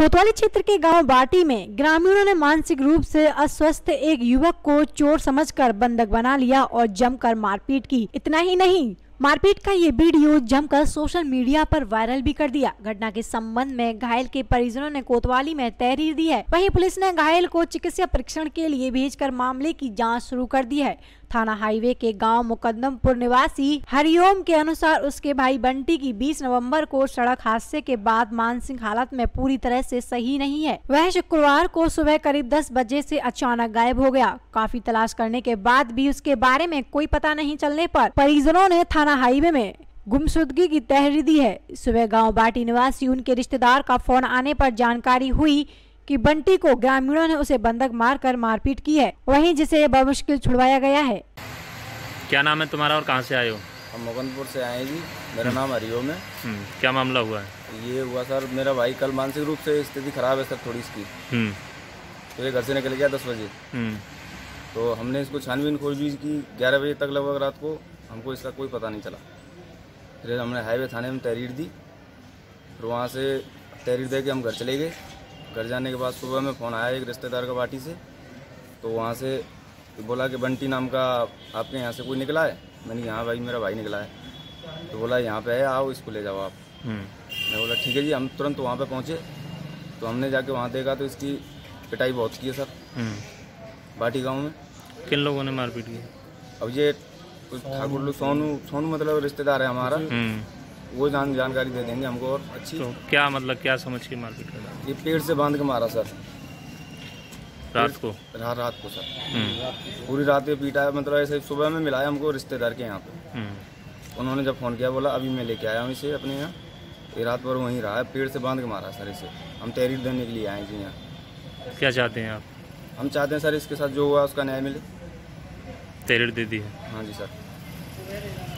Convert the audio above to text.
कोतवाली क्षेत्र के गांव बाटी में ग्रामीणों ने मानसिक रूप से अस्वस्थ एक युवक को चोर समझकर बंधक बना लिया और जमकर मारपीट की। इतना ही नहीं, मारपीट का ये वीडियो जमकर सोशल मीडिया पर वायरल भी कर दिया। घटना के संबंध में घायल के परिजनों ने कोतवाली में तहरीर दी है। वहीं पुलिस ने घायल को चिकित्सा परीक्षण के लिए भेजकर मामले की जांच शुरू कर दी है। थाना हाईवे के गांव मुकद्दमपुर निवासी हरिओम के अनुसार उसके भाई बंटी की 20 नवंबर को सड़क हादसे के बाद मानसिक हालत में पूरी तरह से सही नहीं है। वह शुक्रवार को सुबह करीब 10 बजे से अचानक गायब हो गया। काफी तलाश करने के बाद भी उसके बारे में कोई पता नहीं चलने पर परिजनों ने थाना हाईवे में गुमशुदगी की तहरीर दी है। सुबह गाँव बाटी निवासी उनके रिश्तेदार का फोन आने पर जानकारी हुई कि बंटी को ग्रामीणों ने उसे बंधक मारकर मारपीट की है, वहीं जिसे बमुश्किल छुड़वाया गया है। क्या नाम है तुम्हारा और कहां से आए हो? हम मुकद्दमपुर से आए हैं जी। मेरा नाम हरिओम है। क्या मामला हुआ है? ये हुआ सर, मेरा भाई कल मानसिक रूप से स्थिति खराब है सर थोड़ी इसकी। तो ये घर से निकल गया 10 बजे। तो हमने इसको छानबीन खोजबीन की 11 बजे तक लगभग रात को, हमको इसका कोई पता नहीं चला। फिर हमने हाईवे थाने में तहरीर दी। फिर वहाँ से तहरीर दे के हम घर चले गए। घर जाने के बाद सुबह में फ़ोन आया एक रिश्तेदार का बाटी से। तो वहाँ से बोला कि बंटी नाम का आपके यहाँ से कोई निकला है। मैंने यहाँ भाई मेरा भाई निकला है। तो बोला यहाँ पे है, आओ इसको ले जाओ आप। मैं बोला ठीक है जी। हम तुरंत वहाँ पे पहुँचे। तो हमने जाके वहाँ देखा तो इसकी पिटाई बहुत की है सर बाटी गाँव में। किन लोगों ने मारपीट की? अब ये ठाकुर लोग सोनू मतलब रिश्तेदार है हमारा। वो जानकारी दे देंगे हमको और अच्छी। तो क्या मतलब क्या समझ के मारपीट कर? ये पेड़ से बांध के मारा सर। रात को? रात को सर। पूरी रात ये पीटा है। मतलब ऐसे सुबह में मिलाया हमको रिश्तेदार के यहाँ पे। उन्होंने जब फ़ोन किया बोला अभी मैं लेके आया हूँ इसे अपने यहाँ। ये रात भर वहीं रहा है। पेड़ से बांध के मारा सर इसे। हम तहरीर देने के लिए आए जी यहाँ। क्या चाहते हैं आप? हम चाहते हैं सर इसके साथ जो हुआ उसका न्याय मिले। तहरीर दे दी है? हाँ जी सर।